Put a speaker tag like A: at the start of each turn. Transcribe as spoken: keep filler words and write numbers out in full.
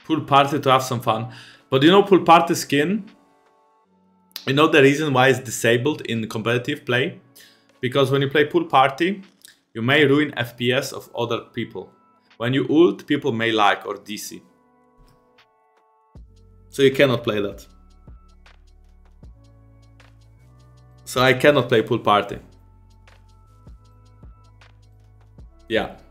A: Pool party to have some fun. But you know, pool party skin, you know the reason why it's disabled in competitive play? Because when you play pool party, you may ruin F P S of other people. When you ult, people may lag or D C. So you cannot play that. So I cannot play pool party. Yeah.